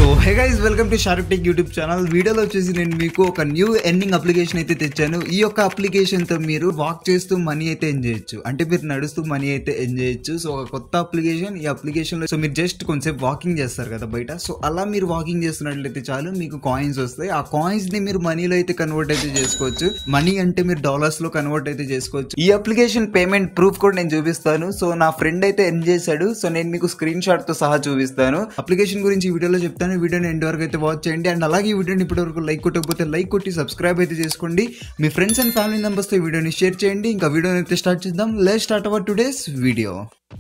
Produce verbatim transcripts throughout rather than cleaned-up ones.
So hey guys welcome to Shark Tech YouTube channel. వీడియోలో వచ్చేసి నేను మీకు ఒక న్యూ ఎర్నింగ్ అప్లికేషన్ అయితే తెచ్చాను. ఈ యొక్క అప్లికేషన్ తో మీరు వాక్ చేస్తూ మనీ అయితే ఎర్న్ చేయొచ్చు, అంటే మీరు నడుస్తూ మనీ అయితే ఎర్న్ చేయొచ్చు. సో ఒక కొత్త అప్లికేషన్. ఈ అప్లికేషన్ లో సో మీరు జస్ట్ కొంచెం వాకింగ్ చేస్తారు కదా బయట, సో అలా మీరు వాకింగ్ చేస్తున్నట్లయితే చాలు మీకు కాయిన్స్ వస్తాయి. ఆ కాయిన్స్ ని మీరు మనీలో అయితే కన్వర్ట్ అయితే చేసుకోవచ్చు. మనీ అంటే మీరు డాలర్స్ లో కన్వర్ట్ అయితే చేసుకోవచ్చు. ఈ అప్లికేషన్ పేమెంట్ ప్రూఫ్ కూడా నేను చూపిస్తాను. సో నా ఫ్రెండ్ అయితే ఎర్న్ చేశాడు, సో నేను మీకు స్క్రీన్ షాట్ తో సహా చూపిస్తాను. అప్లికేషన్ గురించి ఈ వీడియోలో చెప్తాను. వీడియోని ఎండ్ వరకు అయితే వాచ్ చేయండి. అండ్ అలాగే ఈ వీడియోని ఇప్పటి వరకు లైక్ కొట్టకపోతే లైక్ కొట్టి సబ్స్క్రైబ్ అయితే చేసుకోండి. మీ ఫ్రెండ్స్ అండ్ ఫ్యామిలీ మెంబర్స్ తో ఈ వీడియోని షేర్ చేయండి. ఇంకా వీడియోని అయితే స్టార్ట్ చేద్దాం. Let's start our today's video.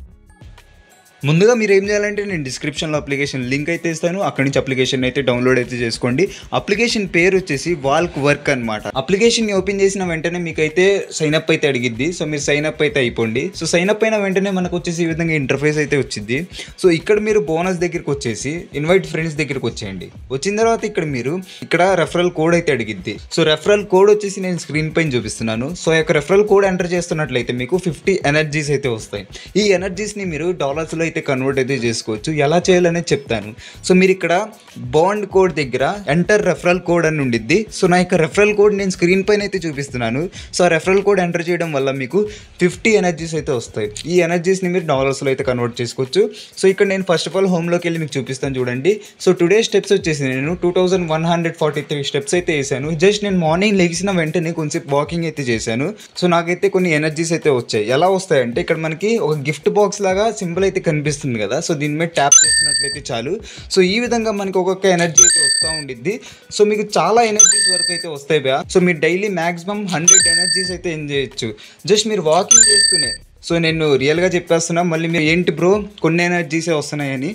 ముందుగా మీరు ఏం చేయాలంటే నేను డిస్క్రిప్షన్లో అప్లికేషన్ లింక్ అయితే ఇస్తాను, అక్కడి నుంచి అప్లికేషన్ అయితే డౌన్లోడ్ అయితే చేసుకోండి. అప్లికేషన్ పేరు వచ్చేసి వాల్క్ వర్క్ అనమాట. అప్లికేషన్ ఓపెన్ చేసిన వెంటనే మీకు అయితే సైన్ అప్ అయితే అడిగిద్ది. సో మీరు సైన్ అప్ అయితే అయిపోండి. సో సైన్ అప్ అయిన వెంటనే మనకు వచ్చేసి ఈ విధంగా ఇంటర్ఫేస్ అయితే వచ్చింది. సో ఇక్కడ మీరు బోనస్ దగ్గరికి వచ్చేసి ఇన్వైట్ ఫ్రెండ్స్ దగ్గరికి వచ్చేయండి. వచ్చిన తర్వాత ఇక్కడ మీరు ఇక్కడ రెఫరల్ కోడ్ అయితే అడిగిద్ది. సో రెఫరల్ కోడ్ వచ్చేసి నేను స్క్రీన్ పైన చూపిస్తున్నాను. సో ఈ యొక్క రెఫరల్ కోడ్ ఎంటర్ చేస్తున్నట్లయితే మీకు ఫిఫ్టీ ఎనర్జీస్ అయితే వస్తాయి. ఈ ఎనర్జీస్ని మీరు డాలర్స్లో అయితే కన్వర్ట్ అయితే చేసుకోవచ్చు. ఎలా చేయాలనేది చెప్తాను. సో మీరు ఇక్కడ బాండ్ కోడ్ దగ్గర ఎంటర్ రెఫరల్ కోడ్ అని ఉండిద్ది. సో నా యొక్క రెఫరల్ కోడ్ నేను స్క్రీన్ పైన అయితే చూపిస్తున్నాను. సో ఆ రెఫరల్ కోడ్ ఎంటర్ చేయడం వల్ల మీకు ఫిఫ్టీ ఎనర్జీస్ అయితే వస్తాయి. ఈ ఎనర్జీస్ని మీరు డాలర్స్లో అయితే కన్వర్ట్ చేసుకోవచ్చు. సో ఇక్కడ నేను ఫస్ట్ ఆఫ్ ఆల్ హోమ్లోకి వెళ్ళి మీకు చూపిస్తాను చూడండి. సో టుడే స్టెప్స్ వచ్చేసి నేను two thousand one hundred forty three steps అయితే వేసాను. జస్ట్ నేను మార్నింగ్ లెగిసిన వెంటనే కొంచెం వాకింగ్ అయితే చేశాను. సో నాకైతే కొన్ని ఎనర్జీస్ అయితే వచ్చాయి. ఎలా వస్తాయంటే ఇక్కడ మనకి ఒక గిఫ్ట్ బాక్స్ లాగా సింబల్ అయితే కనిపిస్తుంది కదా. సో దీని మీద ట్యాప్ చేసినట్లయితే చాలు. సో ఈ విధంగా మనకి ఒక్కొక్క ఎనర్జీ అయితే వస్తూ ఉండిద్ది. సో మీకు చాలా ఎనర్జీస్ వరకు అయితే వస్తాయి బా. సో మీరు డైలీ మ్యాక్సిమం హండ్రెడ్ ఎనర్జీస్ అయితే ఎంజాయ్ చేయొచ్చు జస్ట్ మీరు వాకింగ్ చేస్తూనే. సో నేను రియల్గా చెప్పేస్తున్నా, మళ్ళీ మీరు ఏంటి బ్రో కొన్ని ఎనర్జీసే వస్తున్నాయని.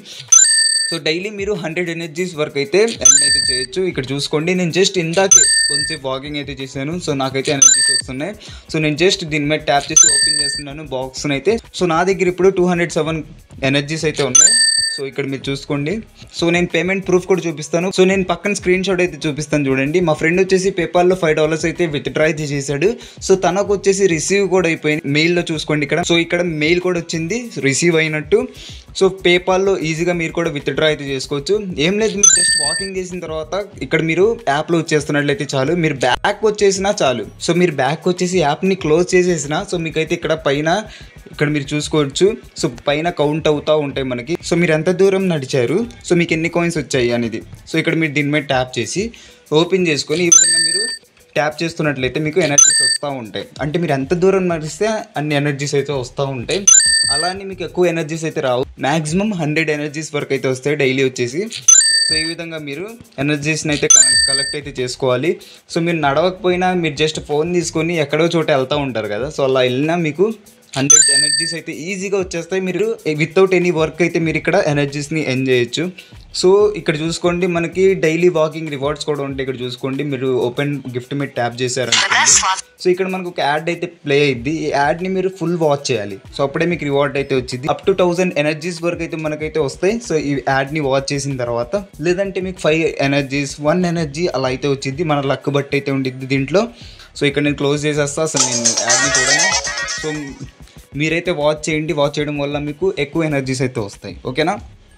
సో డైలీ మీరు హండ్రెడ్ ఎనర్జీస్ వరకు అయితే ఎర్న్ అయితే చేయొచ్చు. ఇక్కడ చూసుకోండి, నేను జస్ట్ ఇందాకే కొంచెం వాకింగ్ అయితే చేశాను. సో నాకైతే ఎనర్జీస్ వస్తున్నాయి. సో నేను జస్ట్ దీని మీద ట్యాప్ చేసి ఓపెన్ చేస్తున్నాను బాక్స్ని అయితే. సో నా దగ్గర ఇప్పుడు టూ హండ్రెడ్ సెవెన్ ఎనర్జీస్ అయితే ఉన్నాయి. సో ఇక్కడ మీరు చూసుకోండి. సో నేను పేమెంట్ ప్రూఫ్ కూడా చూపిస్తాను. సో నేను పక్కన స్క్రీన్ షాట్ అయితే చూపిస్తాను చూడండి. మా ఫ్రెండ్ వచ్చేసి పేపాల్లో ఫైవ్ డాలర్స్ అయితే విత్డ్రా అయితే చేశాడు. సో తనకు వచ్చేసి రిసీవ్ కూడా అయిపోయింది. మెయిల్లో చూసుకోండి ఇక్కడ. సో ఇక్కడ మెయిల్ కూడా వచ్చింది రిసీవ్ అయినట్టు. సో పేపాల్లో ఈజీగా మీరు కూడా విత్డ్రా అయితే చేసుకోవచ్చు. ఏం లేదు, మీరు జస్ట్ వాకింగ్ చేసిన తర్వాత ఇక్కడ మీరు యాప్లో వచ్చేస్తున్నట్లయితే చాలు. మీరు బ్యాక్ వచ్చేసినా చాలు. సో మీరు బ్యాక్ వచ్చేసి యాప్ని క్లోజ్ చేసేసినా సో మీకైతే ఇక్కడ పైన ఇక్కడ మీరు చూసుకోవచ్చు. సో పైన కౌంట్ అవుతూ ఉంటాయి మనకి. సో మీరు ఎంత దూరం నడిచారు, సో మీకు ఎన్ని కాయిన్స్ వచ్చాయి అనేది. సో ఇక్కడ మీరు దీని మీద ట్యాప్ చేసి ఓపెన్ చేసుకొని ఈ విధంగా మీరు ట్యాప్ చేస్తున్నట్లయితే మీకు ఎనర్జీస్ వస్తూ ఉంటాయి. అంటే మీరు ఎంత దూరం నడిస్తే అన్ని ఎనర్జీస్ అయితే వస్తూ ఉంటాయి. అలానే మీకు ఎక్కువ ఎనర్జీస్ అయితే రావు. మ్యాక్సిమం హండ్రెడ్ ఎనర్జీస్ వరకు అయితే వస్తాయి డైలీ వచ్చేసి. సో ఈ విధంగా మీరు ఎనర్జీస్ని అయితే కలెక్ట్ అయితే చేసుకోవాలి. సో మీరు నడవకపోయినా మీరు జస్ట్ ఫోన్ తీసుకొని ఎక్కడో చోట వెళ్తూ ఉంటారు కదా. సో అలా వెళ్ళినా మీకు హండ్రెడ్ ఎనర్జీస్ అయితే ఈజీగా వచ్చేస్తాయి. మీరు వితౌట్ ఎనీ వర్క్ అయితే మీరు ఇక్కడ ఎనర్జీస్ని ఎంజాయ్ చేయొచ్చు. సో ఇక్కడ చూసుకోండి, మనకి డైలీ వాకింగ్ రివార్డ్స్ కూడా ఉంటాయి. ఇక్కడ చూసుకోండి, మీరు ఓపెన్ గిఫ్ట్ మీద ట్యాప్ చేశారనుకోండి. సో ఇక్కడ మనకు ఒక యాడ్ అయితే ప్లే అయ్యిద్ది. ఈ యాడ్ని మీరు ఫుల్ వాచ్ చేయాలి. సో అప్పుడే మీకు రివార్డ్ అయితే వచ్చింది. అప్ టు థౌసండ్ ఎనర్జీస్ వరకు అయితే మనకైతే వస్తాయి. సో ఈ యాడ్ని వాచ్ చేసిన తర్వాత, లేదంటే మీకు ఫైవ్ ఎనర్జీస్ వన్ ఎనర్జీ అలా అయితే వచ్చింది. మన లక్ బట్టి అయితే ఉండిద్ది దీంట్లో. సో ఇక్కడ నేను క్లోజ్ చేసేస్తా. అసలు నేను యాడ్ని చూడను. సో మీరైతే వాచ్ చేయండి. వాచ్ చేయడం వల్ల మీకు ఎక్కువ ఎనర్జీస్ అయితే వస్తాయి. ఓకేనా?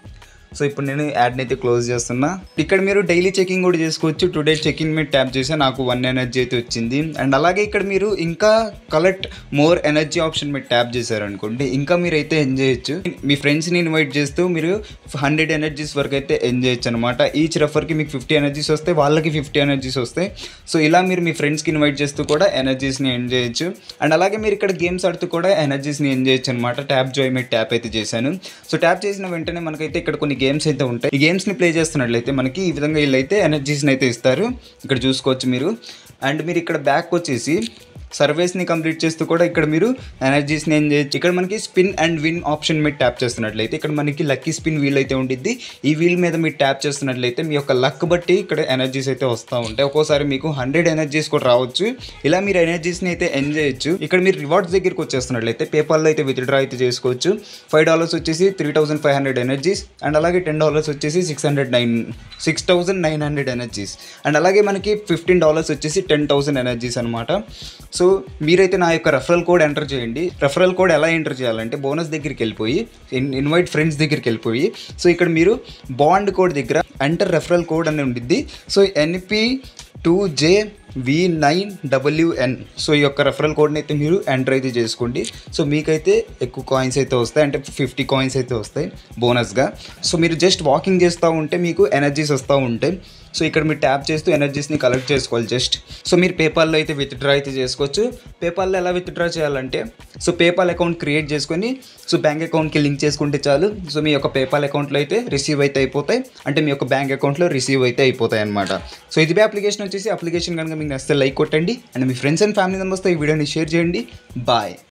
సో ఇప్పుడు నేను యాడ్ని అయితే క్లోజ్ చేస్తున్నా. ఇక్కడ మీరు డైలీ చెకింగ్ కూడా చేసుకోవచ్చు. టుడే చెకింగ్ మీద ట్యాప్ చేస్తే నాకు వన్ ఎనర్జీ అయితే వచ్చింది. అండ్ అలాగే ఇక్కడ మీరు ఇంకా కలెక్ట్ మోర్ ఎనర్జీ ఆప్షన్ మీద ట్యాప్ చేశారనుకోండి, ఇంకా మీరు అయితే ఎంజాయ్ చేయొచ్చు. మీ ఫ్రెండ్స్ని ఇన్వైట్ చేస్తూ మీరు హండ్రెడ్ ఎనర్జీస్ వరకు అయితే ఎంజాయ్ చేయొచ్చు అనమాట. ఈచ్ రెఫర్కి మీకు ఫిఫ్టీ ఎనర్జీస్ వస్తాయి, వాళ్ళకి ఫిఫ్టీ ఎనర్జీస్ వస్తాయి. సో ఇలా మీరు మీ ఫ్రెండ్స్కి ఇన్వైట్ చేస్తూ కూడా ఎనర్జీస్ని ఎంజాయ్ చేయొచ్చు. అండ్ అలాగే మీరు ఇక్కడ గేమ్స్ ఆడుతూ కూడా ఎనర్జీస్ని ఎంజాయ్ చేయొచ్చు అనమాట. ట్యాప్ జాయ్ మీద ట్యాప్ అయితే చేశాను. సో ట్యాప్ చేసిన వెంటనే మనకైతే ఇక్కడ కొన్ని గేమ్స్ అయితే ఉంటాయి. ఈ గేమ్స్ని ప్లే చేస్తున్నట్లయితే మనకి ఈ విధంగా వీళ్ళైతే ఎనర్జీస్ని అయితే ఇస్తారు. ఇక్కడ చూసుకోవచ్చు మీరు. అండ్ మీరు ఇక్కడ బ్యాక్ వచ్చేసి సర్వేస్ని కంప్లీట్ చేస్తూ కూడా ఇక్కడ మీరు ఎనర్జీస్ని ఎంజాయ్ చేయొచ్చు. ఇక్కడ మనకి స్పిన్ అండ్ విన్ ఆప్షన్ మీద ట్యాప్ చేస్తున్నట్లయితే ఇక్కడ మనకి లక్కీ స్పిన్ వీల్ అయితే ఉండిద్ది. ఈ వీల్ మీద మీరు ట్యాప్ చేస్తున్నట్లయితే మీ యొక్క లక్ బట్టి ఇక్కడ ఎనర్జీస్ అయితే వస్తూ ఉంటాయి. ఒక్కోసారి మీకు హండ్రెడ్ ఎనర్జీస్ కూడా రావచ్చు. ఇలా మీరు ఎనర్జీస్ని అయితే ఎంజాయ్ చేయొచ్చు. ఇక్కడ మీరు రివార్డ్స్ దగ్గరికి వచ్చేస్తున్నట్లయితే పేపాల్లో అయితే విత్డ్రా అయితే చేసుకోవచ్చు. ఫైవ్ డాలర్స్ వచ్చేసి three thousand five hundred energies. And అలాగే టెన్ డాలర్స్ వచ్చేసి six hundred nine six thousand nine hundred energies. And అలాగే మనకి ఫిఫ్టీన్ డాలర్స్ వచ్చేసి టెన్ థౌసండ్ ఎనర్జీస్ అనమాట. సో సో మీరైతే నా యొక్క రెఫరల్ కోడ్ ఎంటర్ చేయండి. రెఫరల్ కోడ్ ఎలా ఎంటర్ చేయాలంటే బోనస్ దగ్గరికి వెళ్ళిపోయి ఇన్వైట్ ఫ్రెండ్స్ దగ్గరికి వెళ్ళిపోయి సో ఇక్కడ మీరు బాండ్ కోడ్ దగ్గర ఎంటర్ రెఫరల్ కోడ్ అని ఉండిద్ది. సో ఎన్పి టూ జే వి నైన్ డబ్ల్యూఎన్ సో ఈ యొక్క రెఫరల్ కోడ్ని అయితే మీరు ఎంటర్ అయితే చేసుకోండి. సో మీకైతే ఎక్కువ కాయిన్స్ అయితే వస్తాయి, అంటే ఫిఫ్టీ కాయిన్స్ అయితే వస్తాయి బోనస్గా. సో మీరు జస్ట్ వాకింగ్ చేస్తూ ఉంటే మీకు ఎనర్జీస్ వస్తూ ఉంటాయి. సో ఇక్కడ మీరు ట్యాప్ చేస్తూ ఎనర్జీస్ని కలెక్ట్ చేసుకోవాలి జస్ట్. సో మీరు పేపాల్లో అయితే విత్డ్రా అయితే చేసుకోవచ్చు. పేపాల్లో ఎలా విత్డ్రా చేయాలంటే సో పేపాల్ అకౌంట్ క్రియేట్ చేసుకొని సో బ్యాంక్ అకౌంట్కి లింక్ చేసుకుంటే చాలు. సో మీ యొక్క పేపాల్ అకౌంట్లో అయితే రిసీవ్ అయితే అయిపోతాయి, అంటే మీ యొక్క బ్యాంక్ అకౌంట్లో రిసీవ్ అయితే అయిపోతాయి అనమాట. సో ఇది అప్లికేషన్ వచ్చేసి అప్లికేషన్ కనుక మీకు నచ్చితే లైక్ కొట్టండి అండ్ మీ ఫ్రెండ్స్ అండ్ ఫ్యామిలీ మెంబర్స్తో ఈ వీడియోని షేర్ చేయండి. బాయ్.